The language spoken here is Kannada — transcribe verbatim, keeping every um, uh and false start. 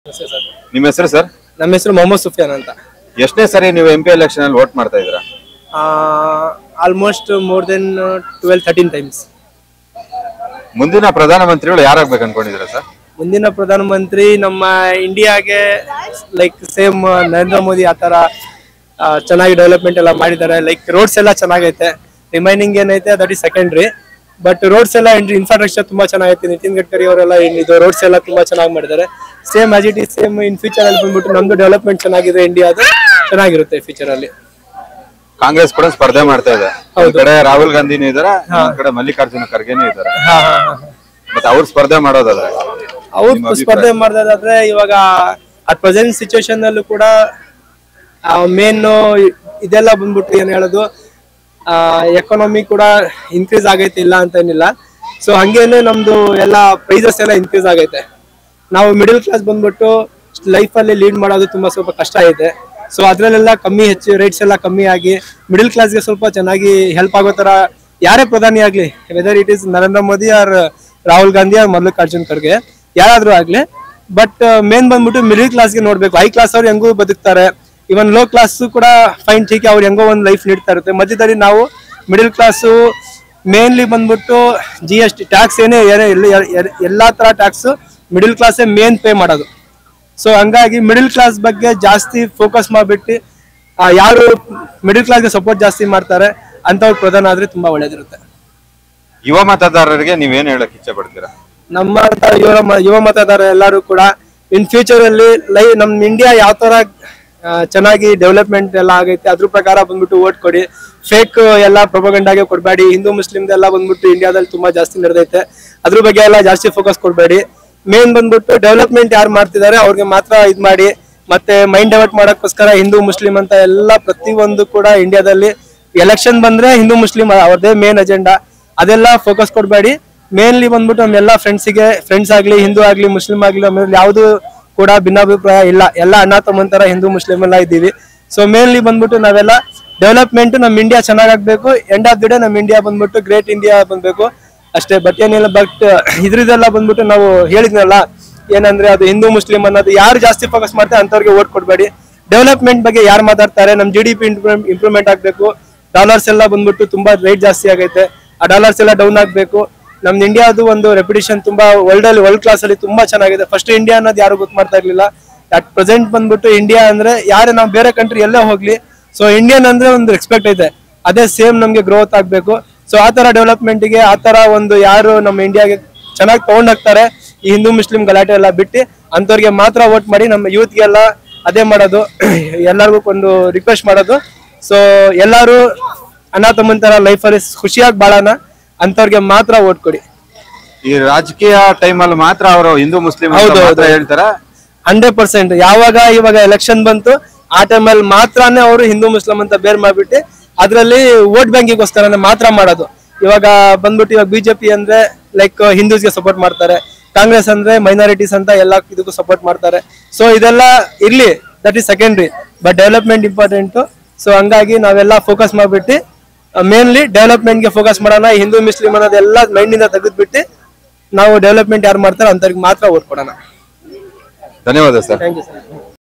ನಿಮ್ಮ ಹೆಸರು ಸರ್? ನಮ್ಮ ಹೆಸರು ಮೊಹಮ್ಮದ್ ಸುಫಿಯಾನ್ ಅಂತ. ಎಷ್ಟನೇ ಸರಿ ನೀವು ಎಂ ಪಿ ಎಲೆಕ್ಷನ್ ಅಲ್ಲಿ ವೋಟ್ ಮಾಡ್ತಾ ಇದ್ದೀರಾ? Almost more than twelve thirteen times. ಮುಂದಿನ ಪ್ರಧಾನಮಂತ್ರಿಗಳು ಯಾರಾಗಬೇಕು ಅನ್ಕೊಂಡಿದ್ದೀರಾ ಸರ್? ಮುಂದಿನ ಪ್ರಧಾನಮಂತ್ರಿ ನಮ್ಮ ಇಂಡಿಯಾಗೆ ಲೈಕ್ ಸೇಮ್ ನರೇಂದ್ರ ಮೋದಿ ಆ ತರ ಚೆನ್ನಾಗಿ ಡೆವಲಪ್ಮೆಂಟ್ ಎಲ್ಲ ಮಾಡಿದ್ದಾರೆ. ಲೈಕ್ ರೋಡ್ಸ್ ಎಲ್ಲ ಚೆನ್ನಾಗೈತೆ, ರಿಮೈನಿಂಗ್ ಏನೈತೆ that is secondary. But roads ಎಲ್ಲ ಇನ್ಫ್ರಾಸ್ಟ್ರಕ್ಚರ್ ತುಂಬಾ ಚೆನ್ನಾಗೈತೆ. ನಿತಿನ್ ಗಡ್ಕರಿ ಅವರೆಲ್ಲ ಏನಿದೆ ರೋಡ್ಸ್ ಎಲ್ಲ ತುಂಬಾ ಚೆನ್ನಾಗಿ ಮಾಡಿದ್ದಾರೆ. Same as it is same in future ಅಲ್ಲಿ ಬಂದ್ಬಿಟ್ಟು ನಮ್ದು ಡೆವಲಪ್ಮೆಂಟ್ ಚೆನ್ನಾಗಿದೆ, ಇಂಡಿಯಾದು ಚೆನ್ನಾಗಿರುತ್ತೆ ಫ್ಯೂಚರ್ ಅಲ್ಲಿ. ಕಾಂಗ್ರೆಸ್ ಕೂಡ ಸ್ಪರ್ಧೆ ಮಾಡ್ತಾ ಇದೆ. ಒಂದ್ ಕಡೆ ರಾಹುಲ್ ಗಾಂಧಿನೂ ಇದಾರೆ, ಒಂದ್ ಕಡೆ ಮಲ್ಲಿಕಾರ್ಜುನ ಖರ್ಗೆನೂ ಇದಾರೆ. ಮತ್ತೆ ಅವ್ರು ಸ್ಪರ್ಧೆ ಮಾಡೋದಾದ್ರೆ ಅವ್ರು ಸ್ಪರ್ಧೆ ಮಾಡೋದಾದ್ರೆ ಇವಾಗ ಅಟ್ ಪ್ರೆಸೆಂಟ್ ಸಿಚುವೇಶನ್ ಅಲ್ಲೂ ಕೂಡ ಮೇನ್ ಇದೆಲ್ಲ ಬಂದ್ಬಿಟ್ಟು ಏನ್ ಹೇಳೋದು, ಎಕಾನಮಿ ಕೂಡ ಇನ್ಕ್ರೀಸ್ ಆಗೈತೆ, ಇಲ್ಲ ಅಂತ ಏನಿಲ್ಲ. ಸೊ ಹಂಗೇನೆ ನಮ್ದು ಎಲ್ಲ ಪ್ರೈಸಸ್ ಎಲ್ಲ ಇನ್ಕ್ರೀಸ್ ಆಗೈತೆ. ನಾವು ಮಿಡಲ್ ಕ್ಲಾಸ್ ಬಂದ್ಬಿಟ್ಟು ಲೈಫ್ ಅಲ್ಲಿ ಲೀಡ್ ಮಾಡೋದು ತುಂಬಾ ಸ್ವಲ್ಪ ಕಷ್ಟ ಐತೆ. ಸೊ ಅದ್ರಲ್ಲೆಲ್ಲ ಕಮ್ಮಿ ಹೆಚ್ಚು ರೇಟ್ಸ್ ಎಲ್ಲ ಕಮ್ಮಿ ಆಗಿ ಮಿಡಲ್ ಕ್ಲಾಸ್ಗೆ ಸ್ವಲ್ಪ ಚೆನ್ನಾಗಿ ಹೆಲ್ಪ್ ಆಗೋ ತರ ಯಾರೇ ಪ್ರಧಾನಿ ಆಗ್ಲಿ, whether it is Narendra Modi or Rahul Gandhi or Mallikarjun Kharge, ಯಾರಾದ್ರೂ ಆಗ್ಲಿ. ಬಟ್ ಮೇನ್ ಬಂದ್ಬಿಟ್ಟು ಮಿಡಲ್ ಕ್ಲಾಸ್ಗೆ ನೋಡ್ಬೇಕು. ಹೈ ಕ್ಲಾಸ್ ಅವ್ರು ಹೆಂಗೂ ಬದುಕ್ತಾರೆ, ಇವನ್ ಲೋ ಕ್ಲಾಸ್ ಕೂಡ ಫೈನ್ ಟೀಕೆ ಅವ್ರು ಹೆಂಗೋ ಒಂದು ಲೈಫ್ ನೀಡ್ತಾ ಇರುತ್ತೆ. ಮಧ್ಯದಲ್ಲಿ ನಾವು ಮಿಡಲ್ ಕ್ಲಾಸು ಮೇನ್ಲಿ ಬಂದ್ಬಿಟ್ಟು ಜಿ ಎಸ್ ಟಿ ಟ್ಯಾಕ್ಸ್ ಏನೇ ಎಲ್ಲಾ ತರ ಟ್ಯಾಕ್ಸ್ ಮಿಡಲ್ ಕ್ಲಾಸೇ ಮೇನ್ ಪೇ ಮಾಡೋದು. ಸೊ ಹಂಗಾಗಿ ಮಿಡಲ್ ಕ್ಲಾಸ್ ಬಗ್ಗೆ ಜಾಸ್ತಿ ಫೋಕಸ್ ಮಾಡ್ಬಿಟ್ಟು ಯಾರು ಮಿಡಲ್ ಕ್ಲಾಸ್ಗೆ ಸಪೋರ್ಟ್ ಜಾಸ್ತಿ ಮಾಡ್ತಾರೆ ಅಂತವ್ರು ಪ್ರಧಾನ ಆದ್ರೆ ತುಂಬಾ ಒಳ್ಳೇದಿರುತ್ತೆ. ಯುವ ಮತದಾರರಿಗೆ ನೀವೇನ್ ಹೇಳಕ್ ಇಚ್ಛೆ ಪಡ್ತೀರಾ? ನಮ್ಮ ಯುವ ಯುವ ಮತದಾರ ಎಲ್ಲರೂ ಕೂಡ ಇನ್ ಫ್ಯೂಚರ್ ಅಲ್ಲಿ ಲೈ ನಮ್ ಇಂಡಿಯಾ ಯಾವ ತರ ಚೆನ್ನಾಗಿ ಡೆವಲಪ್ಮೆಂಟ್ ಎಲ್ಲ ಆಗೈತೆ ಅದ್ರ ಪ್ರಕಾರ ಬಂದ್ಬಿಟ್ಟು ವೋಟ್ ಕೊಡಿ. ಫೇಕ್ ಎಲ್ಲ ಪ್ರೊಪಗಂಡಾಗೆ ಕೊಡಬೇಡಿ. ಹಿಂದೂ ಮುಸ್ಲಿಮ್ದೆಲ್ಲ ಬಂದ್ಬಿಟ್ಟು ಇಂಡಿಯಾದಲ್ಲಿ ತುಂಬಾ ಜಾಸ್ತಿ ನಡೆದೈತೆ, ಅದ್ರ ಬಗ್ಗೆ ಎಲ್ಲ ಜಾಸ್ತಿ ಫೋಕಸ್ ಕೊಡಬೇಡಿ. ಮೇನ್ ಬಂದ್ಬಿಟ್ಟು ಡೆವಲಪ್ಮೆಂಟ್ ಯಾರು ಮಾಡ್ತಿದ್ದಾರೆ ಅವ್ರಿಗೆ ಮಾತ್ರ ಇದ್ ಮಾಡಿ, ಮತ್ತೆ ಮೈಂಡ್ ಡೈವರ್ಟ್ ಮಾಡಕ್ಕೋಸ್ಕರ ಹಿಂದೂ ಮುಸ್ಲಿಂ ಅಂತ ಎಲ್ಲ ಪ್ರತಿಯೊಂದು ಕೂಡ ಇಂಡಿಯಾದಲ್ಲಿ ಎಲೆಕ್ಷನ್ ಬಂದ್ರೆ ಹಿಂದೂ ಮುಸ್ಲಿಂ ಅವ್ರದೇ ಮೇನ್ ಅಜೆಂಡಾ, ಅದೆಲ್ಲ ಫೋಕಸ್ ಕೊಡಬೇಡಿ. ಮೇನ್ಲಿ ಬಂದ್ಬಿಟ್ಟು ನಮ್ಮೆಲ್ಲ ಫ್ರೆಂಡ್ಸಿಗೆ ಫ್ರೆಂಡ್ಸ್ ಆಗ್ಲಿ, ಹಿಂದೂ ಆಗ್ಲಿ, ಮುಸ್ಲಿಂ ಆಗ್ಲಿ, ಆಮೇಲೆ ಯಾವ್ದು ಕೂಡ ಭಿನ್ನಾಭಿಪ್ರಾಯ ಇಲ್ಲ, ಎಲ್ಲ ಅಣ್ಣ ತಮ್ಮಂತರ ಹಿಂದೂ ಮುಸ್ಲಿಂ ಎಲ್ಲ ಇದ್ದೀವಿ. ಸೊ ಮೇನ್ಲಿ ಬಂದ್ಬಿಟ್ಟು ನಾವೆಲ್ಲ ಡೆವಲಪ್ಮೆಂಟ್ ನಮ್ ಇಂಡಿಯಾ ಚೆನ್ನಾಗಾಗ್ಬೇಕು. ಎಂಡ್ ಆಫ್ ದಿ ಡೇ ನಮ್ ಇಂಡಿಯಾ ಬಂದ್ಬಿಟ್ಟು ಗ್ರೇಟ್ ಇಂಡಿಯಾ ಬಂದ್ಬೇಕು ಅಷ್ಟೇ. ಬಟ್ ಏನಿಲ್ಲ, ಬಟ್ ಇದ್ರದೆಲ್ಲ ಬಂದ್ಬಿಟ್ಟು ನಾವು ಹೇಳಿದ್ನಲ್ಲ ಏನಂದ್ರೆ ಅದು ಹಿಂದೂ ಮುಸ್ಲಿಂ ಅನ್ನೋದು ಯಾರು ಜಾಸ್ತಿ ಫೋಕಸ್ ಮಾಡ್ತಾರೆ ಅಂತವ್ರಿಗೆ ವೋಟ್ ಕೊಡಬೇಡಿ. ಡೆವಲಪ್ಮೆಂಟ್ ಬಗ್ಗೆ ಯಾರು ಮಾತಾಡ್ತಾರೆ, ನಮ್ ಜಿ ಡಿ ಪಿ ಇಂಪ್ರೂವ್ಮೆಂಟ್ ಆಗ್ಬೇಕು. ಡಾಲರ್ಸ್ ಎಲ್ಲ ಬಂದ್ಬಿಟ್ಟು ತುಂಬಾ ರೇಟ್ ಜಾಸ್ತಿ ಆಗೈತೆ, ಆ ಡಾಲರ್ಸ್ ಎಲ್ಲ ಡೌನ್ ಆಗ್ಬೇಕು. ನಮ್ದು ಇಂಡಿಯಾದು ಒಂದು ರೆಪ್ಯುಟೇಷನ್ ತುಂಬಾ ವರ್ಲ್ಡ್ ಅಲ್ಲಿ ವರ್ಲ್ಡ್ ಕ್ಲಾಸ್ ಅಲ್ಲಿ ತುಂಬಾ ಚೆನ್ನಾಗಿದೆ. ಫಸ್ಟ್ ಇಂಡಿಯಾ ಅನ್ನೋದು ಯಾರು ಗೊತ್ತು ಮಾಡ್ತಾ ಇರ್ಲಿಲ್ಲ. ಅಟ್ ಪ್ರೆಸೆಂಟ್ ಬಂದ್ಬಿಟ್ಟು ಇಂಡಿಯಾ ಅಂದ್ರೆ ಯಾರೇ ನಾವು ಬೇರೆ ಕಂಟ್ರಿ ಎಲ್ಲೇ ಹೋಗ್ಲಿ, ಸೊ ಇಂಡಿಯನ್ ಅಂದ್ರೆ ಒಂದು ರೆಸ್ಪೆಕ್ಟ್ ಐತೆ, ಅದೇ ಸೇಮ್ ನಮ್ಗೆ ಗ್ರೋತ್ ಆಗ್ಬೇಕು. ಸೊ ಆ ತರ ಡೆವಲಪ್ಮೆಂಟ್ ಗೆ ಆ ತರ ಒಂದು ಯಾರು ನಮ್ಮ ಇಂಡಿಯಾಗೆ ಚೆನ್ನಾಗಿ ತಗೊಂಡ್ ಹೋಗ್ತಾರೆ, ಈ ಹಿಂದೂ ಮುಸ್ಲಿಂ ಗಲಾಟೆ ಎಲ್ಲ ಬಿಟ್ಟು ಅಂತವ್ರಿಗೆ ಮಾತ್ರ ವೋಟ್ ಮಾಡಿ. ನಮ್ಮ ಯೂತ್ಗೆಲ್ಲ ಅದೇ ಮಾಡೋದು, ಎಲ್ಲರಿಗೂ ಒಂದು ರಿಕ್ವೆಸ್ಟ್ ಮಾಡೋದು. ಸೊ ಎಲ್ಲಾರು ಅಣ್ಣ ತಮ್ಮಂತರ ಲೈಫಲ್ಲಿ ಖುಷಿಯಾಗಿ ಬಾಳೋಣ ಅಂತವ್ರಿಗೆ ಮಾತ್ರ ವೋಟ್ ಕೊಡಿ. ಈ ರಾಜಕೀಯ ಟೈಮ್ ಅಲ್ಲಿ ಮಾತ್ರ ಅವರು ಹಿಂದೂ ಮುಸ್ಲಿಂ ಹೇಳ್ತಾರ ಹಂಡ್ರೆಡ್ ಪರ್ಸೆಂಟ್. ಯಾವಾಗ ಇವಾಗ ಎಲೆಕ್ಷನ್ ಬಂತು ಆ ಟೈಮಲ್ಲಿ ಮಾತ್ರನೇ ಅವರು ಹಿಂದೂ ಮುಸ್ಲಿಂ ಅಂತ ಬೇರ್ ಮಾಡ್ಬಿಟ್ಟು ಅದ್ರಲ್ಲಿ ವೋಟ್ ಬ್ಯಾಂಕಿಗೋಸ್ಕರ ಮಾತ್ರ ಮಾಡೋದು. ಇವಾಗ ಬಂದ್ಬಿಟ್ಟು ಇವಾಗ ಬಿಜೆಪಿ ಅಂದ್ರೆ ಲೈಕ್ ಹಿಂದೂಸ್ಗೆ ಸಪೋರ್ಟ್ ಮಾಡ್ತಾರೆ, ಕಾಂಗ್ರೆಸ್ ಅಂದ್ರೆ ಮೈನಾರಿಟೀಸ್ ಅಂತ ಎಲ್ಲ ಇದಕ್ಕೂ ಸಪೋರ್ಟ್ ಮಾಡ್ತಾರೆ. ಸೊ ಇದೆಲ್ಲ ಇರ್ಲಿ, that is secondary, but development important. So ಹಂಗಾಗಿ ನಾವೆಲ್ಲ ಫೋಕಸ್ ಮಾಡ್ಬಿಟ್ಟು ಮೇನ್ಲಿ ಡೆವಲಪ್ಮೆಂಟ್ ಗೆ ಫೋಕಸ್ ಮಾಡೋಣ. ಹಿಂದೂ ಮುಸ್ಲಿಂ ಅನ್ನೋದೆಲ್ಲ ಮೈಂಡ್ ಇಂದ ತೆಗೆದ್ಬಿಟ್ಟು ನಾವು ಡೆವಲಪ್ಮೆಂಟ್ ಯಾರು ಮಾಡ್ತಾರೆ ಅಂತವ್ರಿಗೆ ಮಾತ್ರ ವೋಟ್ ಕೊಡೋಣ. ಧನ್ಯವಾದ ಸರ್. Thank you sir.